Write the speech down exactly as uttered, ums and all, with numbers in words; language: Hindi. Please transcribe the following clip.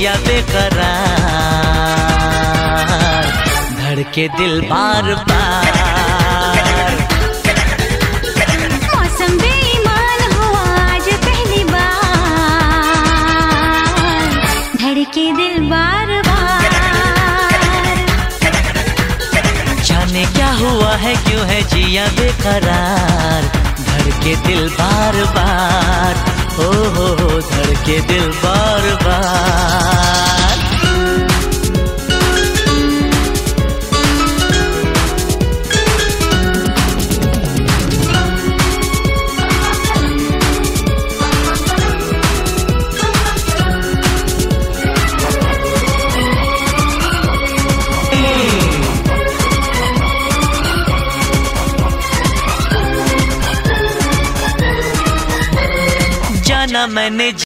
जिया बेकरार, धड़के दिल बार बार। मौसम बेईमान हुआ आज पहली बार, धड़के दिल बार बार। जाने क्या हुआ है, क्यों है जिया बेकरार, धड़के दिल बार बार। हो हो हो धड़के दिल बार बार। जाना मैंने